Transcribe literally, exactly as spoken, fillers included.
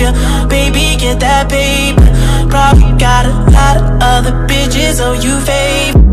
behavior. Baby, get that paper. Probably got a lot of other bitches, oh you fave.